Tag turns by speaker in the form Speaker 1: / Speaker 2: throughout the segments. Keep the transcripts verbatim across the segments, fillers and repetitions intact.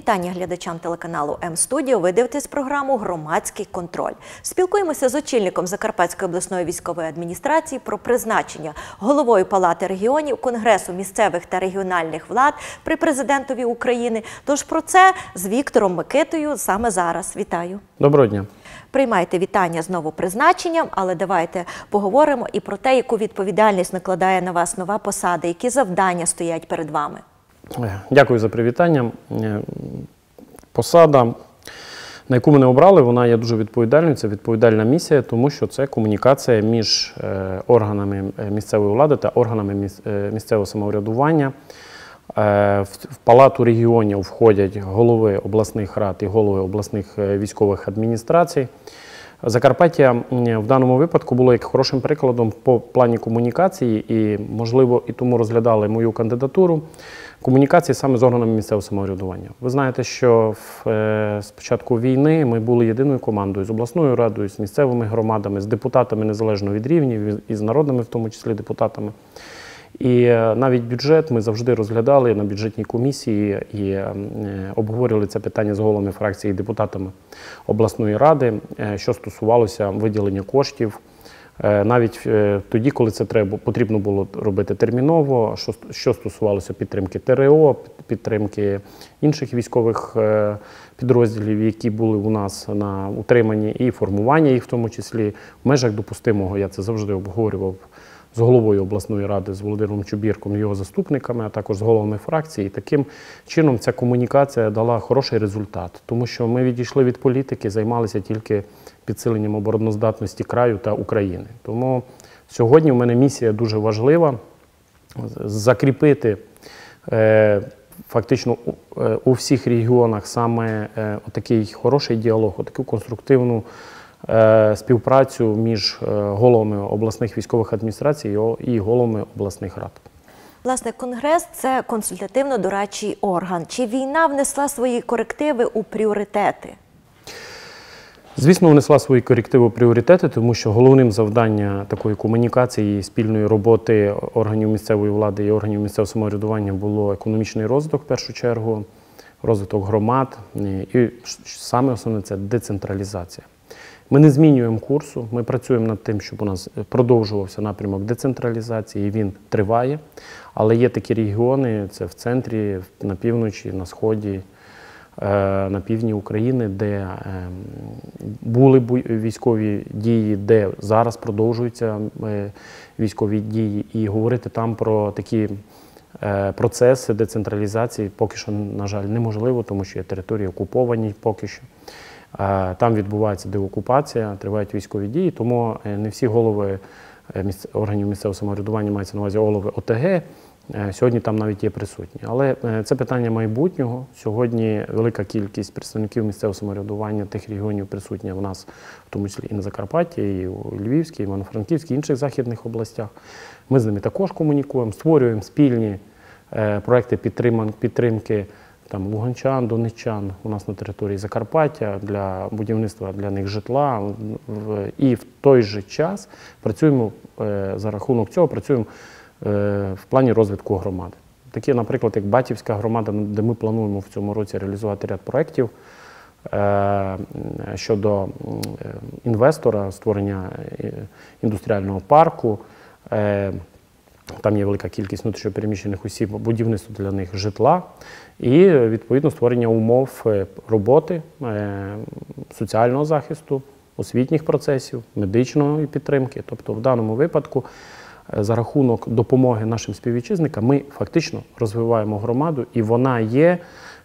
Speaker 1: Вітання глядачам телеканалу М-студіо. Ви дивитесь програму «Громадський контроль». Спілкуємося з очільником Закарпатської обласної військової адміністрації про призначення головою Палати регіонів Конгресу місцевих та регіональних влад при президентові України. Тож про це з Віктором Микитою саме зараз. Вітаю.
Speaker 2: Доброго дня.
Speaker 1: Приймайте вітання з новопризначенням, але давайте поговоримо і про те, яку відповідальність накладає на вас нова посада, які завдання стоять перед вами.
Speaker 2: Дякую за привітання. Посада, на яку мене обрали, вона є дуже відповідальною. Це відповідальна місія, тому що це комунікація між органами місцевої влади та органами місцевого самоврядування. В Палату регіонів входять голови обласних рад і голови обласних військових адміністрацій. Закарпаття в даному випадку було як хорошим прикладом по плані комунікації і, можливо, і тому розглядали мою кандидатуру комунікації саме з органами місцевого самоврядування. Ви знаєте, що з початку війни ми були єдиною командою з обласною радою, з місцевими громадами, з депутатами незалежно від рівнів і з народними, в тому числі депутатами. І навіть бюджет ми завжди розглядали на бюджетній комісії і обговорювали це питання з головами фракції і депутатами обласної ради, що стосувалося виділення коштів. Навіть тоді, коли це треба, потрібно було робити терміново, що, що стосувалося підтримки ТРО, підтримки інших військових підрозділів, які були у нас на утриманні, і формування їх в тому числі в межах допустимого, я це завжди обговорював з головою обласної ради, з Володимиром Чубірком, його заступниками, а також з головами фракції. І таким чином ця комунікація дала хороший результат, тому що ми відійшли від політики, займалися тільки підсиленням обороноздатності краю та України. Тому сьогодні в мене місія дуже важлива – закріпити е, фактично у, е, у всіх регіонах саме е, отакий хороший діалог, отаку конструктивну співпрацю між головами обласних військових адміністрацій і головами обласних рад.
Speaker 1: Власне, Конгрес – це консультативно-дорадчий орган. Чи війна внесла свої корективи у пріоритети?
Speaker 2: Звісно, внесла свої корективи у пріоритети, тому що головним завданням такої комунікації, спільної роботи органів місцевої влади і органів місцевого самоврядування було економічний розвиток, в першу чергу, розвиток громад і саме основне – це децентралізація. Ми не змінюємо курсу, ми працюємо над тим, щоб у нас продовжувався напрямок децентралізації, і він триває. Але є такі регіони, це в центрі, на півночі, на сході, на півдні України, де були військові дії, де зараз продовжуються військові дії. І говорити там про такі процеси децентралізації поки що, на жаль, неможливо, тому що є території окуповані поки що. Там відбувається деокупація, тривають військові дії, тому не всі голови органів місцевого самоврядування, мається на увазі голови О Те Ге, сьогодні там навіть є присутні. Але це питання майбутнього. Сьогодні велика кількість представників місцевого самоврядування тих регіонів присутня в нас, в тому числі і на Закарпатті, і у Львівській, і Івано-Франківській, і інших західних областях. Ми з ними також комунікуємо, створюємо спільні проекти підтримки там луганчан, донеччан у нас на території Закарпаття для будівництва для них житла. І в той же час працюємо, за рахунок цього, працюємо в плані розвитку громади. Такі, наприклад, як Батьківська громада, де ми плануємо в цьому році реалізувати ряд проєктів щодо інвестора, створення індустріального парку. Там є велика кількість внутрішньопереміщених осіб, будівництво для них житла і, відповідно, створення умов роботи, соціального захисту, освітніх процесів, медичної підтримки. Тобто в даному випадку за рахунок допомоги нашим співвітчизникам ми фактично розвиваємо громаду, і вона є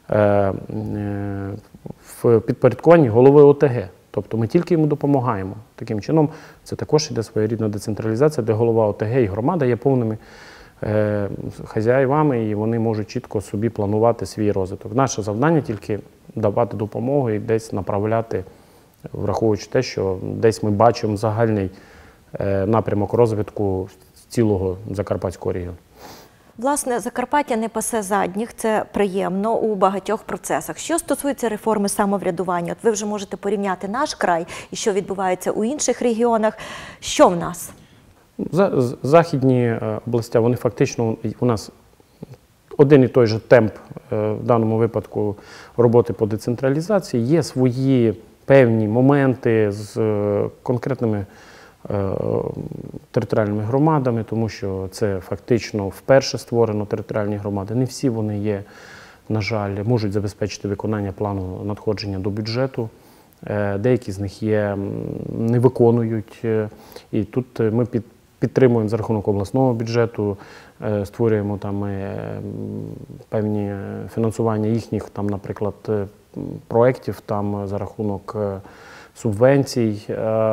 Speaker 2: в підпорядкуванні голови О Те Ге. Тобто ми тільки йому допомагаємо. Таким чином, це також іде своєрідна децентралізація, де голова О Те Ге і громада є повними е, хазяївами, і вони можуть чітко собі планувати свій розвиток. Наше завдання тільки давати допомогу і десь направляти, враховуючи те, що десь ми бачимо загальний е, напрямок розвитку цілого Закарпатського регіону.
Speaker 1: Власне, Закарпаття не пасе задніх, це приємно у багатьох процесах. Що стосується реформи самоврядування, от ви вже можете порівняти наш край і що відбувається у інших регіонах. Що в нас?
Speaker 2: Західні області, вони фактично у нас один і той же темп, в даному випадку, роботи по децентралізації. Є свої певні моменти з конкретними територіальними громадами, тому що це фактично вперше створено територіальні громади. Не всі вони є, на жаль, можуть забезпечити виконання плану надходження до бюджету. Деякі з них є, не виконують. І тут ми під, підтримуємо за рахунок обласного бюджету, створюємо там певні фінансування їхніх, там, наприклад, проєктів там, за рахунок субвенцій.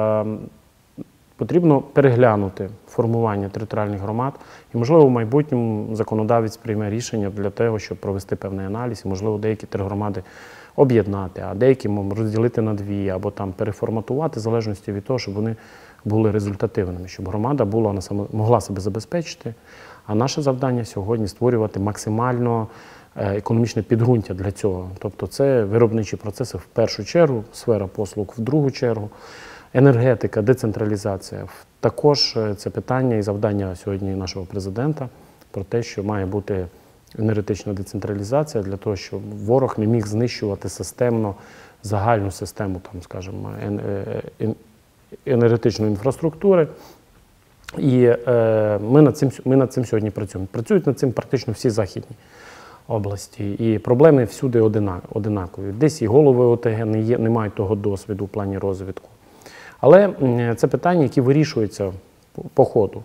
Speaker 2: Потрібно переглянути формування територіальних громад і, можливо, в майбутньому законодавець прийме рішення для того, щоб провести певний аналіз, і, можливо, деякі тергромади об'єднати, а деякі розділити на дві, або там переформатувати, в залежності від того, щоб вони були результативними, щоб громада була, могла себе забезпечити. А наше завдання сьогодні – створювати максимально економічне підґрунтя для цього. Тобто це виробничі процеси в першу чергу, сфера послуг в другу чергу, енергетика, децентралізація. Також це питання і завдання сьогодні нашого президента про те, що має бути енергетична децентралізація для того, щоб ворог не міг знищувати системно загальну систему, там, скажімо, енергетичної інфраструктури. І е, ми, над цим, ми над цим сьогодні працюємо. Працюють над цим практично всі західні області. І проблеми всюди одинакові. Десь і голови ОТГ не, є, не мають того досвіду в плані розвитку. Але це питання, які вирішуються по ходу.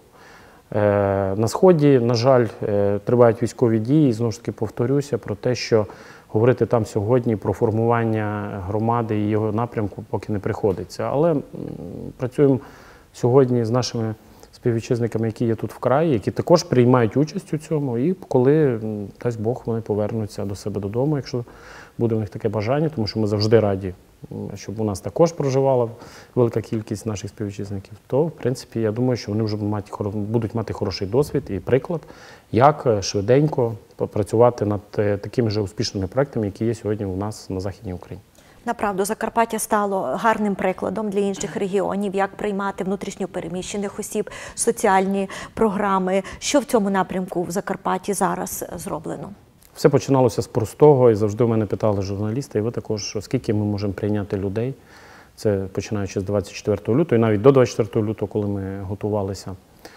Speaker 2: На Сході, на жаль, тривають військові дії, і знову ж таки повторюся про те, що говорити там сьогодні про формування громади і його напрямку поки не приходиться. Але працюємо сьогодні з нашими співвітчизниками, які є тут в краї, які також приймають участь у цьому, і коли, дасть Бог, вони повернуться до себе додому, якщо буде у них таке бажання, тому що ми завжди раді, щоб у нас також проживала велика кількість наших співвітчизників, то, в принципі, я думаю, що вони вже будуть мати хороший досвід і приклад, як швиденько працювати над такими ж успішними проектами, які є сьогодні у нас на Західній Україні.
Speaker 1: Направду, Закарпаття стало гарним прикладом для інших регіонів, як приймати внутрішньо переміщених осіб, соціальні програми. Що в цьому напрямку в Закарпатті зараз зроблено?
Speaker 2: Все починалося з простого, і завжди в мене питали журналісти, і ви також, скільки ми можемо прийняти людей. Це починаючи з двадцять четвертого лютого, і навіть до двадцять четвертого лютого, коли ми готувалися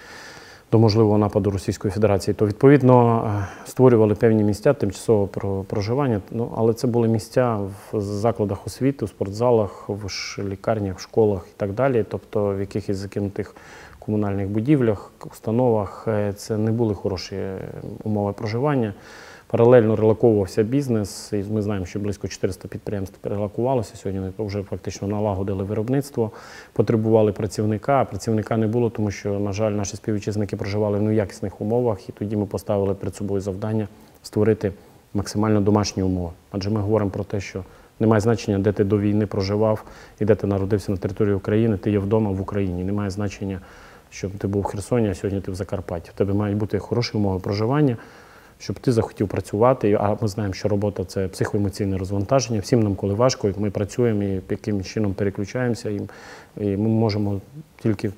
Speaker 2: до можливого нападу Російської Федерації, то, відповідно, створювали певні місця тимчасового проживання, ну, але це були місця в закладах освіти, у спортзалах, в лікарнях, в школах і так далі, тобто в якихось закинутих комунальних будівлях, установах. Це не були хороші умови проживання. Паралельно релоковувався бізнес, і ми знаємо, що близько чотириста підприємств перелокувалося. Сьогодні вже фактично налагодили виробництво, потребували працівника, а працівника не було, тому що, на жаль, наші співвітчизники проживали в неякісних умовах, і тоді ми поставили перед собою завдання створити максимально домашні умови. Адже ми говоримо про те, що немає значення, де ти до війни проживав і де ти народився на території України, ти є вдома в Україні. Немає значення, щоб ти був в Херсоні, а сьогодні ти в Закарпатті. В тебе мають бути хороші умови проживання, щоб ти захотів працювати, а ми знаємо, що робота – це психоемоційне розвантаження. Всім нам, коли важко, як ми працюємо і яким чином переключаємося, і, і ми можемо тільки…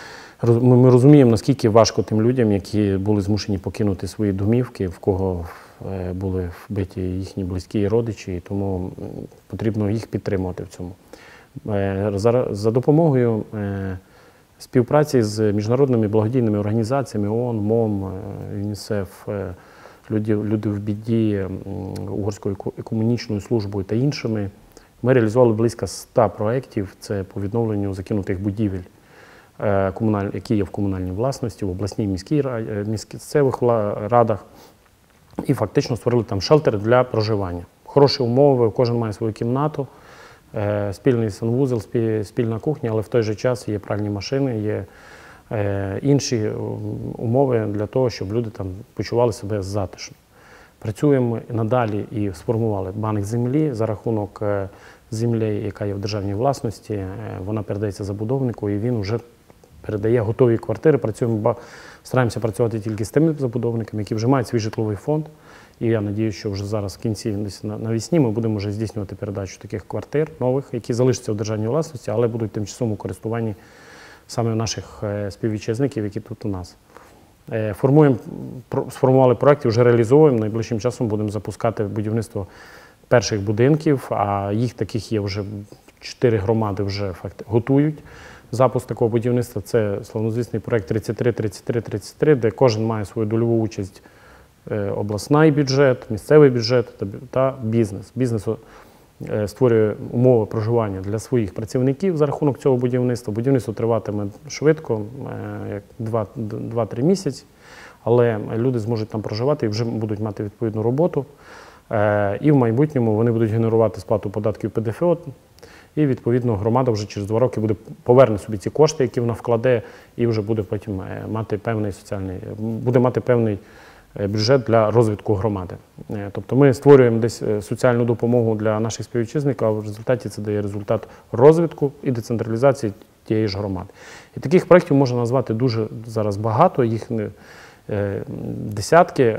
Speaker 2: Ми розуміємо, наскільки важко тим людям, які були змушені покинути свої домівки, в кого були вбиті їхні близькі і родичі, і тому потрібно їх підтримувати в цьому. За, за допомогою співпраці з міжнародними благодійними організаціями ООН, МОМ, ЮНІСЕФ, Люди, люди в біді, Угорською екуменічною службою та іншими, ми реалізували близько ста проєктів. Це по відновленню закинутих будівель, які є в комунальній власності, в обласній міській місцевих радах. І фактично створили там шелтери для проживання. Хороші умови, кожен має свою кімнату, спільний санвузол, спільна кухня, але в той же час є пральні машини, є інші умови для того, щоб люди там почували себе затишно. Працюємо надалі і сформували банк землі за рахунок землі, яка є в державній власності. Вона передається забудовнику, і він вже передає готові квартири. Працюємо, стараємося працювати тільки з тими забудовниками, які вже мають свій житловий фонд. І я сподіваюся, що вже зараз в кінці, десь навесні, ми будемо вже здійснювати передачу таких квартир нових, які залишаться в державній власності, але будуть в тимчасовому користуванні саме наших співвітчизників, які тут у нас. Формуємо, сформували проєкт і вже реалізовуємо. Найближчим часом будемо запускати будівництво перших будинків, а їх таких є вже чотири громади вже готують запуск такого будівництва. Це славнозвісний проєкт тридцять три тридцять три тридцять три, де кожен має свою дольову участь: обласний бюджет, місцевий бюджет та бізнес. Бізнес створює умови проживання для своїх працівників за рахунок цього будівництва. Будівництво триватиме швидко, як два-три місяці, але люди зможуть там проживати і вже будуть мати відповідну роботу. І в майбутньому вони будуть генерувати сплату податків Пе Де Фе О, і відповідно громада вже через два роки буде поверне собі ці кошти, які вона вкладе, і вже буде потім мати певний соціальний, буде мати певний бюджет для розвитку громади. Тобто ми створюємо десь соціальну допомогу для наших співвітчизників, а в результаті це дає результат розвитку і децентралізації тієї ж громади. І таких проєктів можна назвати дуже зараз багато, їх десятки.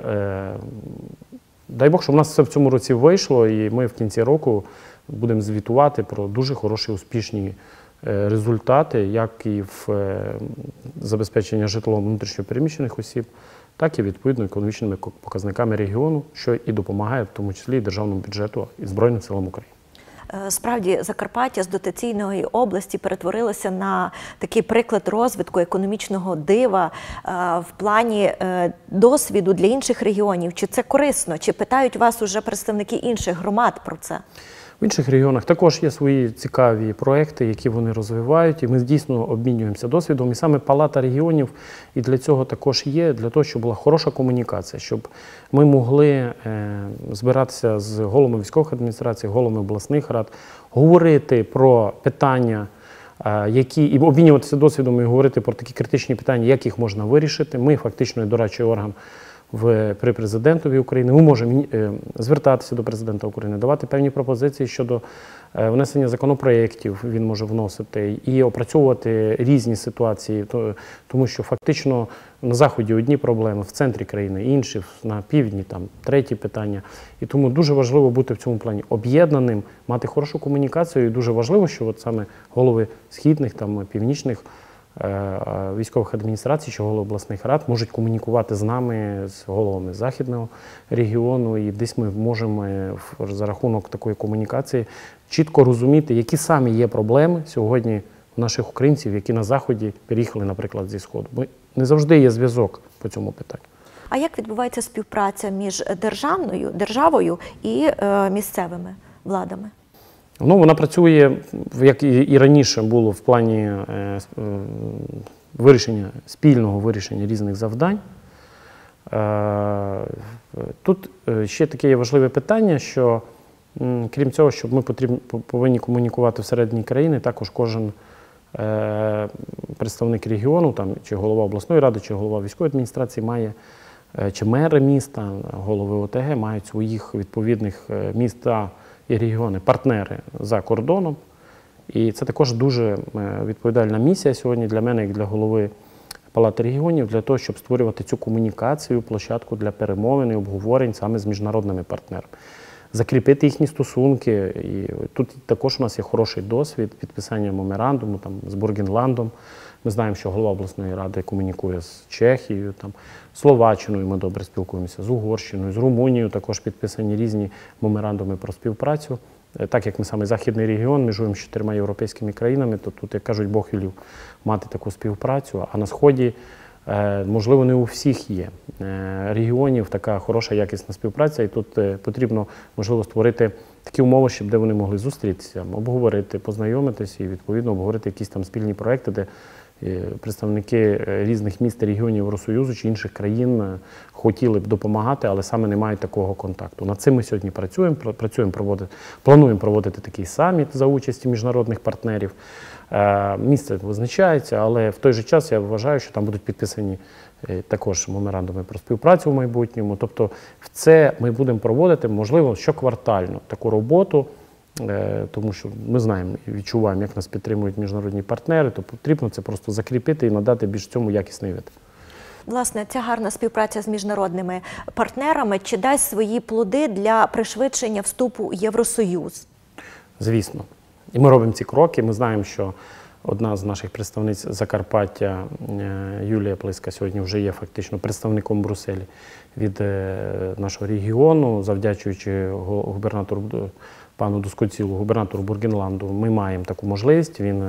Speaker 2: Дай Бог, щоб у нас все в цьому році вийшло, і ми в кінці року будемо звітувати про дуже хороші, успішні результати, як і в забезпеченні житлом внутрішньо переміщених осіб, так і відповідно економічними показниками регіону, що і допомагає, в тому числі і державному бюджету і Збройним силам України.
Speaker 1: Справді, Закарпаття з дотаційної області перетворилося на такий приклад розвитку економічного дива в плані досвіду для інших регіонів. Чи це корисно? Чи питають вас уже представники інших громад про це?
Speaker 2: В інших регіонах також є свої цікаві проекти, які вони розвивають, і ми дійсно обмінюємося досвідом. І саме Палата регіонів і для цього також є, для того, щоб була хороша комунікація, щоб ми могли е, збиратися з головами військових адміністрацій, головами обласних рад, говорити про питання, е, які, і обмінюватися досвідом і говорити про такі критичні питання, як їх можна вирішити. Ми фактично є дорадчий орган В, при президентові України. Ми можемо е, звертатися до президента України, давати певні пропозиції щодо е, внесення законопроєктів, він може вносити, і опрацьовувати різні ситуації, то, тому що фактично на Заході одні проблеми, в центрі країни інші, на півдні там треті питання. І тому дуже важливо бути в цьому плані об'єднаним, мати хорошу комунікацію, і дуже важливо, що от саме голови східних, там, північних військових адміністрацій чи голов обласних рад можуть комунікувати з нами, з головами Західного регіону, і десь ми можемо за рахунок такої комунікації чітко розуміти, які самі є проблеми сьогодні у наших українців, які на Заході переїхали, наприклад, зі Сходу. Бо не завжди є зв'язок по цьому питанню.
Speaker 1: А як відбувається співпраця між державною, державою і е, місцевими владами?
Speaker 2: Ну, вона працює, як і раніше було, в плані вирішення, спільного вирішення різних завдань. Тут ще таке є важливе питання, що крім цього, щоб ми потрібні, повинні комунікувати всередині країни, також кожен представник регіону, там, чи голова обласної ради, чи голова військової адміністрації має, чи мери міста, голови О Те Ге мають своїх відповідних міста і регіони, партнери за кордоном. І це також дуже відповідальна місія сьогодні для мене, як для голови Палати регіонів, для того, щоб створювати цю комунікацію, площадку для перемовин і обговорень саме з міжнародними партнерами. Закріпити їхні стосунки. І тут також у нас є хороший досвід підписання меморандуму там, з Бургенландом. Ми знаємо, що голова обласної ради комунікує з Чехією, там, Словаччиною ми добре спілкуємося, з Угорщиною, з Румунією також підписані різні меморандуми про співпрацю. Так як ми саме Західний регіон, межуємо з чотирма європейськими країнами, то тут, як кажуть, Бог велів мати таку співпрацю. А на Сході, можливо, не у всіх є регіонів така хороша, якісна співпраця, і тут потрібно, можливо, створити такі умови, щоб де вони могли зустрітися, обговорити, познайомитися і, відповідно, обговорити якісь там спільні проекти, де представники різних міст, регіонів Євросоюзу чи інших країн хотіли б допомагати, але саме не мають такого контакту. Над цим ми сьогодні працюємо, працюємо проводити, плануємо проводити такий саміт за участі міжнародних партнерів. Місце визначається, але в той же час я вважаю, що там будуть підписані також меморандуми про співпрацю в майбутньому. Тобто в це ми будемо проводити, можливо, щоквартально таку роботу, тому що ми знаємо і відчуваємо, як нас підтримують міжнародні партнери, то потрібно це просто закріпити і надати більш цьому якісний вид.
Speaker 1: Власне, ця гарна співпраця з міжнародними партнерами чи дасть свої плоди для пришвидшення вступу в Євросоюз?
Speaker 2: Звісно. І ми робимо ці кроки. Ми знаємо, що Одна з наших представниць Закарпаття, Юлія Плиска, сьогодні вже є фактично представником в Брюсселі від нашого регіону, завдячуючи губернатору пану Дускоцілу, губернатору Бургенланду, ми маємо таку можливість. Він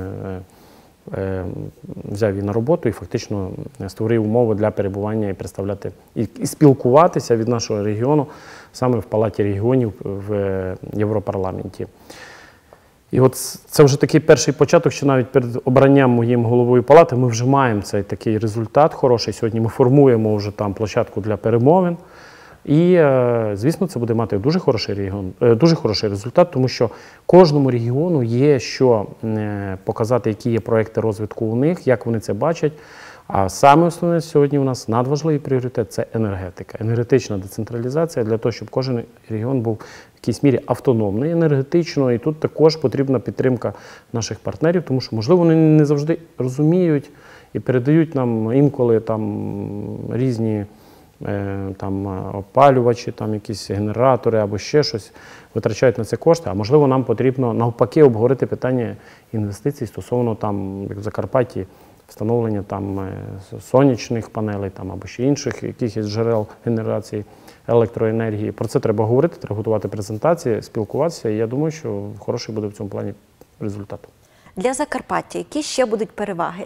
Speaker 2: взяв її на роботу і фактично створив умови для перебування і представляти, і, і спілкуватися від нашого регіону саме в Палаті регіонів в Європарламенті. І от це вже такий перший початок, що навіть перед обранням моїм головою палати ми вже маємо цей такий результат хороший. Сьогодні ми формуємо вже там площадку для перемовин. І, звісно, це буде мати дуже хороший регіон, дуже хороший результат, тому що кожному регіону є що показати, які є проекти розвитку у них, як вони це бачать. А саме основне сьогодні у нас надважливий пріоритет – це енергетика. Енергетична децентралізація для того, щоб кожен регіон був в якійсь мірі автономний енергетично. І тут також потрібна підтримка наших партнерів, тому що, можливо, вони не завжди розуміють і передають нам інколи там різні там опалювачі, там якісь генератори або ще щось, витрачають на це кошти, а можливо нам потрібно навпаки обговорити питання інвестицій стосовно там, як в Закарпатті, встановлення там сонячних панелей там, або ще інших якихось джерел генерації електроенергії. Про це треба говорити, треба готувати презентації, спілкуватися, і я думаю, що хороший буде в цьому плані результат. Для Закарпаття які ще будуть переваги?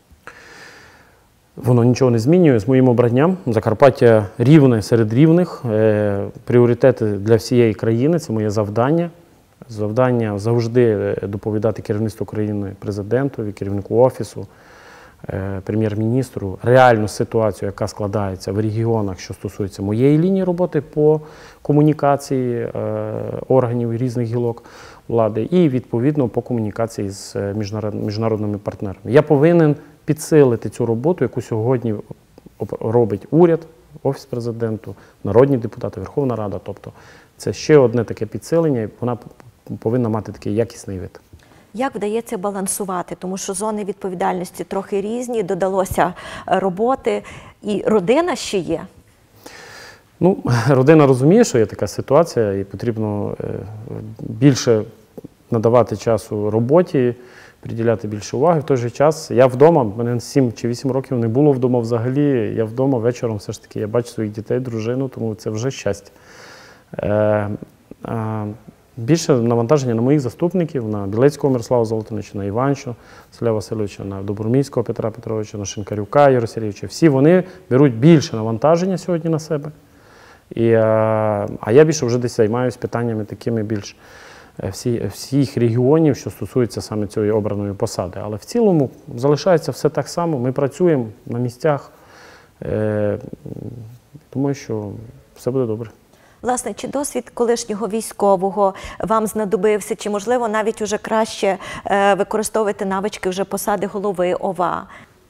Speaker 2: Воно нічого не змінює з моїм обранням. Закарпаття рівне серед рівних. Е, пріоритети для всієї країни – це моє завдання. Завдання завжди доповідати керівництву країни, президентові, керівнику офісу, е, прем'єр-міністру реальну ситуацію, яка складається в регіонах, що стосується моєї лінії роботи по комунікації е, органів і різних гілок влади і, відповідно, по комунікації з міжнародними партнерами. Я повинен підсилити цю роботу, яку сьогодні робить уряд, Офіс президенту, народні депутати, Верховна Рада. Тобто це ще одне таке підсилення, і вона повинна мати такий якісний вид. Як вдається балансувати? Тому що зони відповідальності трохи різні, додалося роботи, і родина ще є. Ну, родина розуміє, що є така ситуація, і потрібно більше надавати часу роботі, приділяти більше уваги. В той же час я вдома, в мене сім чи вісім років не було вдома взагалі, я вдома вечором все ж таки, я бачу своїх дітей, дружину, тому це вже щастя. Е, е, більше навантаження на моїх заступників, на Білецького Мирослава Золотановича, на Іванчу Василя Васильовича, на Добромійського Петра Петровича, на Шинкарюка Ігоря Сергійовича. Всі вони беруть більше навантаження сьогодні на себе. І, е, а я більше вже десь займаюся питаннями такими більш Всі, всіх регіонів, що стосується саме цієї обраної посади. Але в цілому залишається все так само, ми працюємо на місцях, е, думаю, що все буде добре. Власне, чи досвід колишнього військового вам знадобився, чи, можливо, навіть уже краще е, використовувати навички вже посади голови ОВА?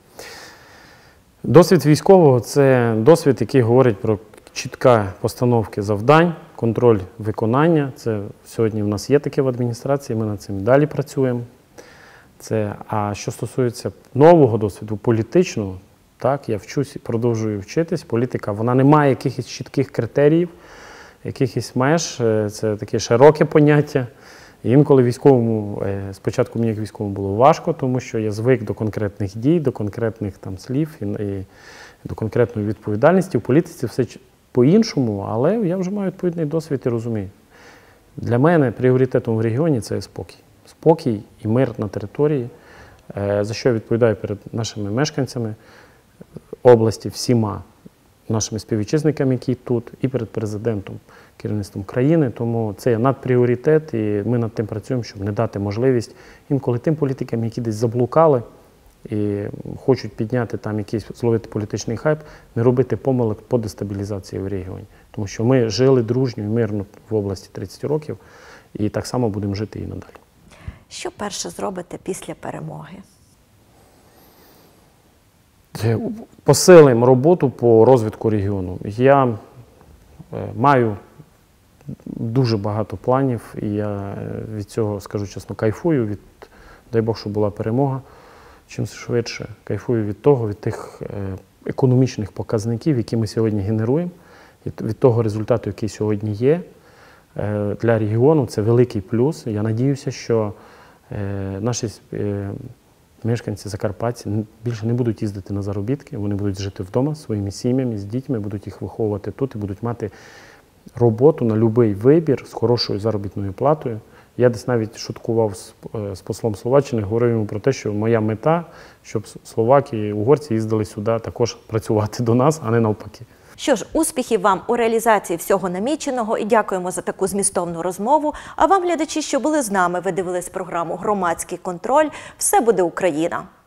Speaker 2: Досвід військового – це досвід, який говорить про чіткі постановки завдань, контроль виконання. Це сьогодні в нас є таке в адміністрації, ми над цим далі працюємо. Це, а що стосується нового досвіду, політичного, так, я вчусь і продовжую вчитись. Політика, вона не має якихось чітких критеріїв, якихось меж, це таке широке поняття. І інколи військовому, спочатку мені як військовому було важко, тому що я звик до конкретних дій, до конкретних там слів і, і до конкретної відповідальності. В політиці все по-іншому, але я вже маю відповідний досвід і розумію. Для мене пріоритетом в регіоні – це спокій. Спокій і мир на території, за що я відповідаю перед нашими мешканцями області, всіма нашими співвітчизниками, які тут, і перед президентом, керівництвом країни. Тому це є надпріоритет, і ми над тим працюємо, щоб не дати можливість інколи тим політикам, які десь заблукали і хочуть підняти там якийсь, зловити політичний хайп, не робити помилок по дестабілізації в регіоні. Тому що ми жили дружньо і мирно в області тридцять років, і так само будемо жити і надалі. Що перше зробите після перемоги? Посилимо роботу по розвитку регіону. Я маю дуже багато планів, і я від цього, скажу чесно, кайфую. Від, дай Бог, щоб була перемога. Чим швидше кайфую від того, від тих економічних показників, які ми сьогодні генеруємо, від того результату, який сьогодні є. Для регіону це великий плюс. Я надіюся, що наші мешканці Закарпаття більше не будуть їздити на заробітки, вони будуть жити вдома зі своїми сім'ями, з дітьми, будуть їх виховувати тут і будуть мати роботу на будь-який вибір з хорошою заробітною платою. Я десь навіть шуткував з, з послом Словаччини, говорив йому про те, що моя мета, щоб словаки і угорці їздили сюди також працювати до нас, а не навпаки.
Speaker 1: Що ж, успіхів вам у реалізації всього наміченого і дякуємо за таку змістовну розмову. А вам, глядачі, що були з нами, ви дивились програму «Громадський контроль». Все буде Україна!